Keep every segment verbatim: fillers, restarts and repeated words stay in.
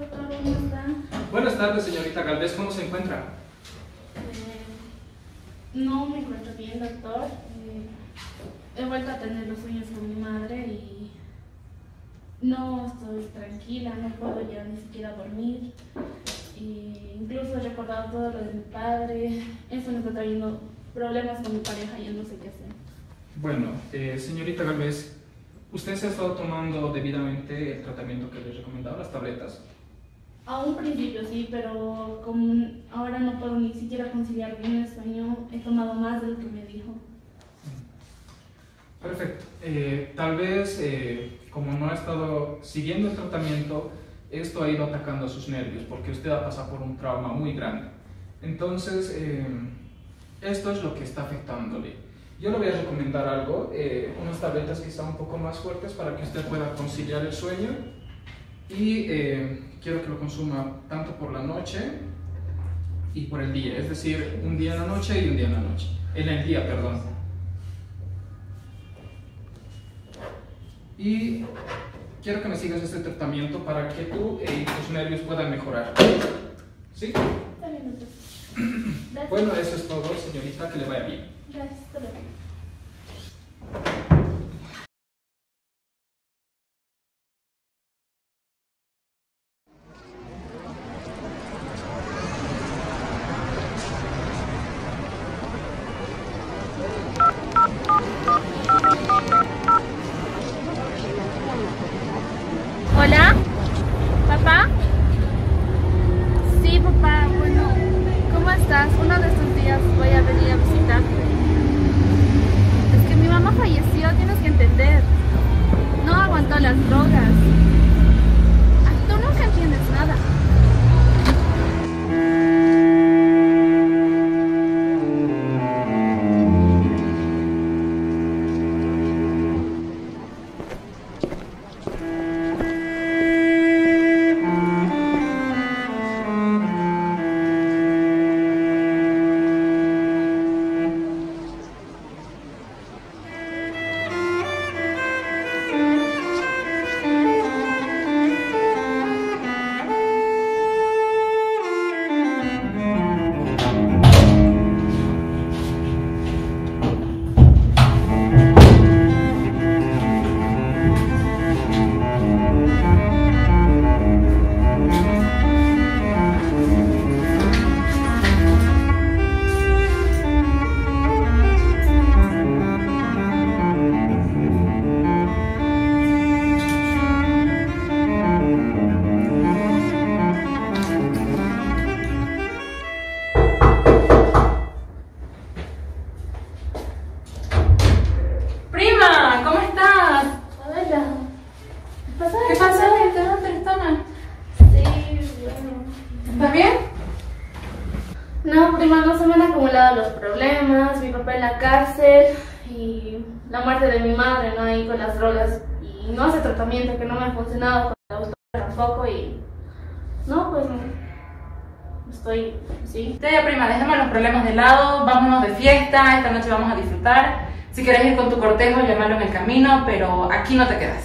doctor, ¿cómo está? Buenas tardes, señorita Galvez, ¿cómo se encuentra? Eh, no me encuentro bien, doctor. Eh, he vuelto a tener los sueños con mi madre y no estoy tranquila, no puedo ya ni siquiera dormir. Y incluso he recordado todo lo de mi padre. Eso me está trayendo problemas con mi pareja y ya no sé qué hacer. Bueno, eh, señorita Galvez, ¿usted se ha estado tomando debidamente el tratamiento que le he recomendado, las tabletas? A un principio sí, pero como ahora no puedo ni siquiera conciliar bien el sueño, he tomado más de lo que me dijo. Perfecto. Eh, tal vez, eh, como no ha estado siguiendo el tratamiento, esto ha ido atacando a sus nervios, porque usted ha pasado por un trauma muy grande. Entonces, eh, esto es lo que está afectándole. Yo le voy a recomendar algo, eh, unas tabletas quizá un poco más fuertes para que usted pueda conciliar el sueño. Y eh, quiero que lo consuma tanto por la noche y por el día, es decir, un día en la noche y un día en la noche, en el día, perdón. Y quiero que me sigas este tratamiento para que tú y tus nervios puedan mejorar. ¿Sí? Está bien, doctor. Gracias. Bueno, eso es todo, señorita, que le vaya bien. Gracias, hasta luego. Hola, papá. Sí, papá, bueno, ¿cómo estás? Uno de estos días voy a venir a visitarte. Es que mi mamá falleció, tienes que entender. No aguantó las drogas. Ah, tú nunca entiendes nada. ¿Qué pasó? ¿Te duele el estómago? Sí, bueno. ¿Estás bien? No, prima, no se me han acumulado los problemas, mi papá en la cárcel y la muerte de mi madre, ¿no? Ahí con las drogas y no hace tratamiento que no me ha funcionado, con la doctora tampoco y... No, pues no. Estoy... sí. Sí, prima, dejemos los problemas de lado, vámonos de fiesta, esta noche vamos a disfrutar. Si quieres ir con tu cortejo, llámalo en el camino, pero aquí no te quedas.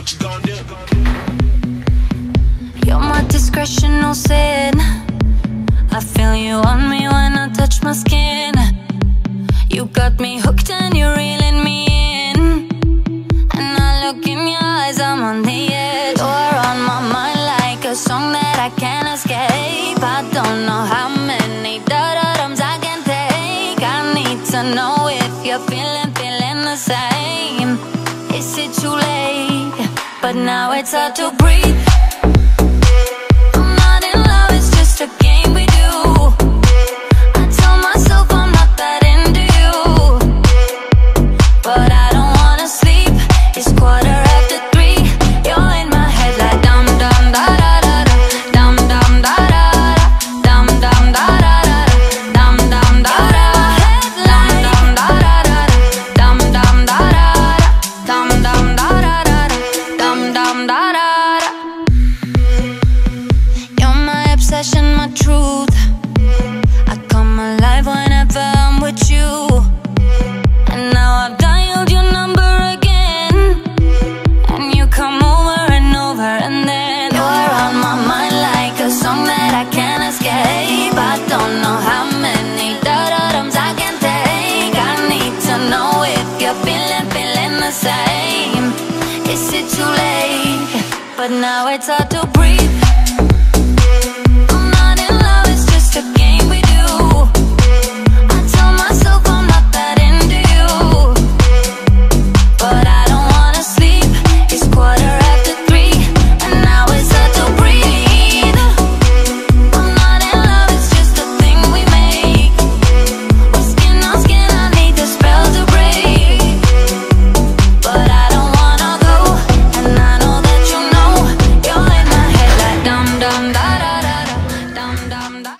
You're my discretional sin. I feel you on me when I touch my skin. You got me hooked and you're reeling me in. And I look in your eyes, I'm on the edge. You're on my mind like a song that I can't escape. I don't know how many da-da-dums I can take. I need to know if you're feeling, feeling the same. Is it too late? But now it's hard to breathe. I'm not in love, it's just a game we do. I tell myself I'm not that into you, but I don't wanna sleep. It's quarter after three. You're in my head like dum dum da da da da, dum dum da da da, dum dum da da da, dum dum da da da, dum dum da da da, dum dum da da da, dum dum da da da, dum dum da da da. You're my obsession, my truth. I come alive whenever I'm with you. And now I've dialed your number again, and you come over and over, and then you're on my mind but now it's hard to breathe. I'm not in love, it's just a game we do. I tell myself I'm not that into you, but I don't wanna sleep. It's quarter after three, and now it's hard to breathe. I'm not in love, it's just a thing we make. We're skin on skin, I need the spell to break, but I don't wanna go, and I know that you know. You're in my head like dum dum da da da da, dum dum da.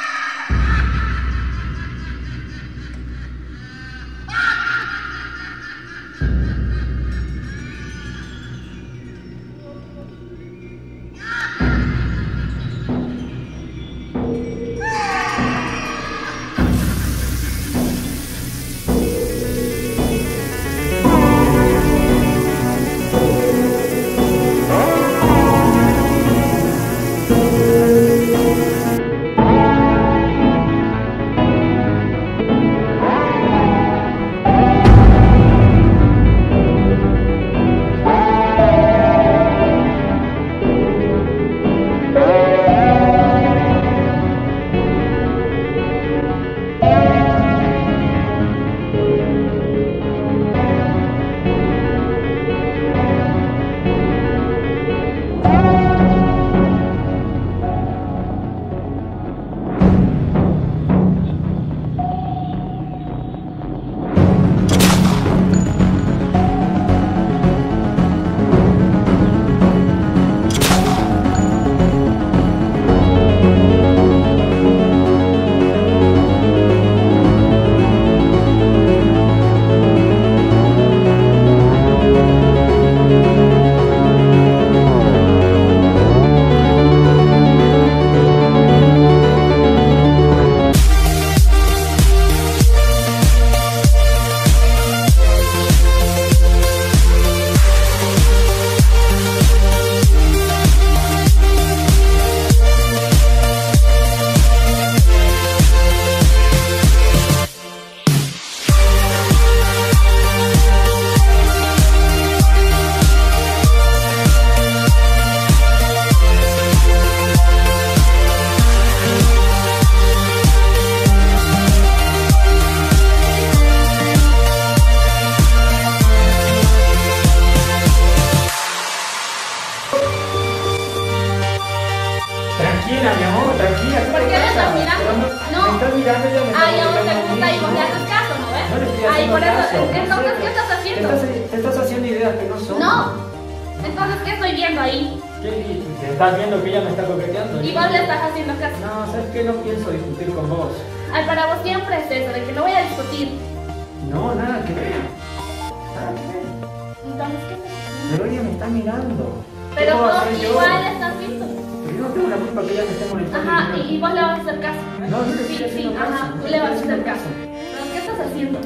Tranquila, mi amor, tranquila. ¿Por qué me estás mirando? No. Me estás mirando y yo me Ah, estoy ya vos te mirando gusta y vos le mismo. haces caso, ¿no ves? No le estoy Ay, haciendo por eso, caso. entonces, ¿qué estás Te haciendo? estás, te estás haciendo ideas que no son. No. Entonces, ¿qué estoy viendo ahí? ¿Qué? Te estás viendo que ella me está coqueteando. Y vos le estás haciendo caso. No, ¿sabes qué? No pienso discutir con vos. Ay, para vos siempre es eso, de que no voy a discutir. No, nada que ver. Nada que ver. Entonces, ¿qué estás haciendo? Pero ella me está mirando. ¿Qué Pero puedo vos hacer yo? igual estás viendo. Pero yo no tengo la culpa que ella me esté molestando. Ajá, y, y vos le vas a hacer caso. No, yo le Sí, estoy sí, haciendo ajá, caso. tú le vas a hacer caso. Pero, ¿qué estás haciendo?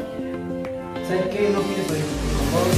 ¿Sabes qué? No pienso discutir con vos.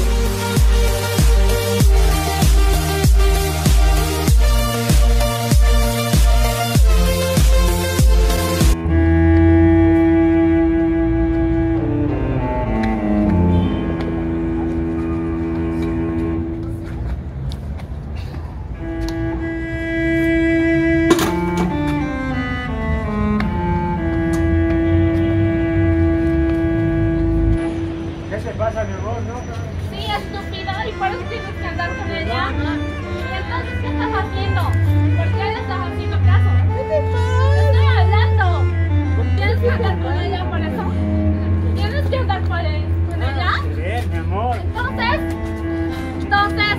¿Qué te pasa, mi amor? ¿No? Sí, estúpida, y por eso tienes que andar con ella. ¿Y entonces qué estás haciendo? ¿Por qué le estás haciendo caso? Te estoy hablando. ¿Tienes que andar con ella por eso? ¿Tienes que andar por él, con ella? Bien, mi amor. Entonces, entonces,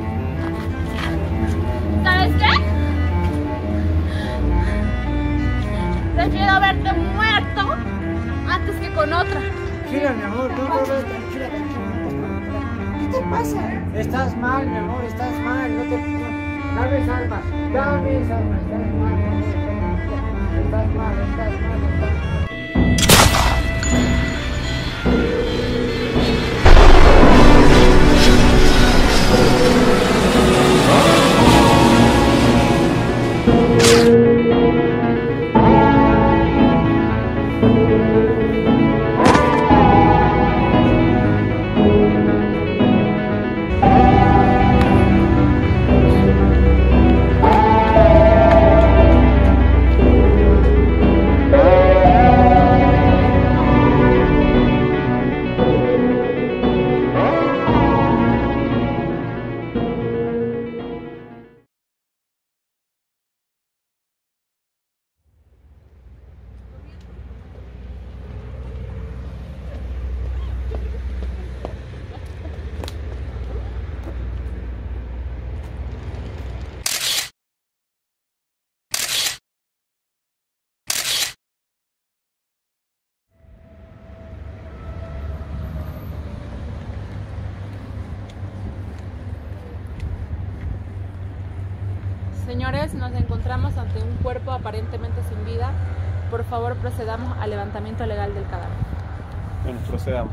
¿sabes qué? Prefiero verte muerto antes que con otra. Tranquila, mi amor. No, no, no, tranquila, tranquila. ¿Qué te pasa? Estás mal, mi amor, estás mal. No te... Dame esa arma. Dame esa arma. Estás mal, mi amor. Estás mal, estás mal, estás mal. Señores, nos encontramos ante un cuerpo aparentemente sin vida. Por favor, procedamos al levantamiento legal del cadáver. Bueno, procedamos.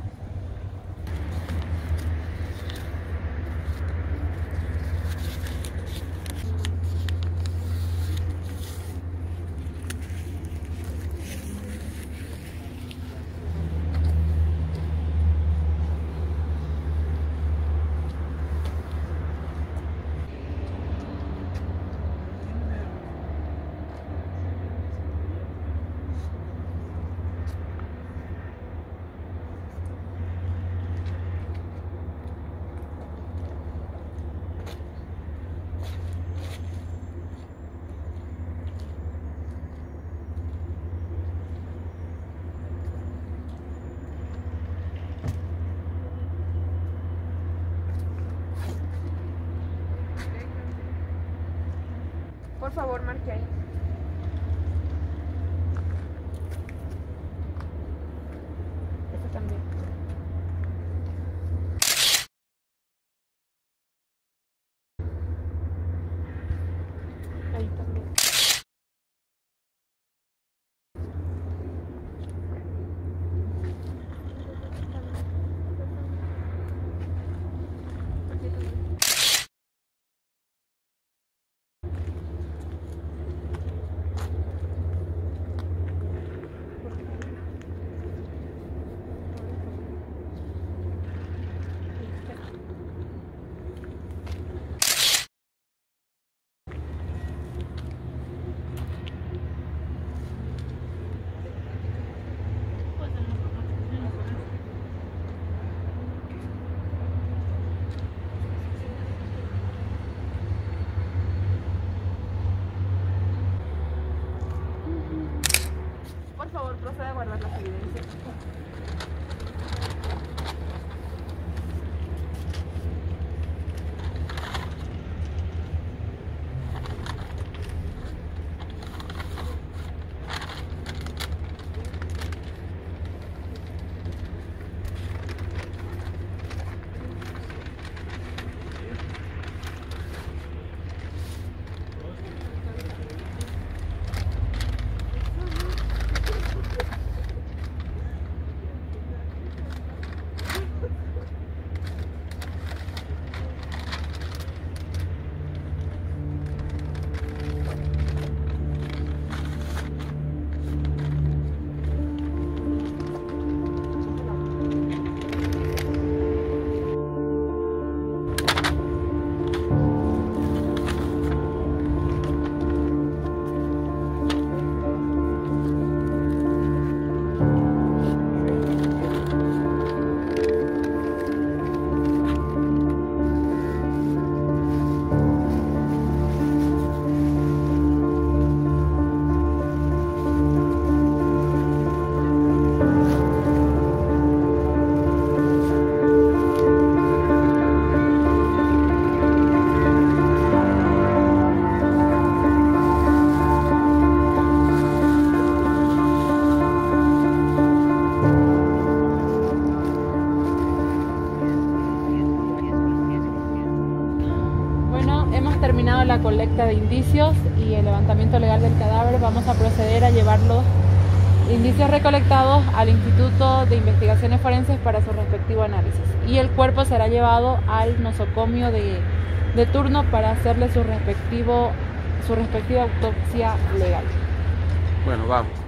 Por favor, marque ahí. Este también. Ahí también. Por favor, proceda a guardar las evidencias. Terminado la colecta de indicios y el levantamiento legal del cadáver, vamos a proceder a llevar los indicios recolectados al Instituto de Investigaciones Forenses para su respectivo análisis, y el cuerpo será llevado al nosocomio de, de turno para hacerle su respectivo su respectiva autopsia legal. Bueno, vamos.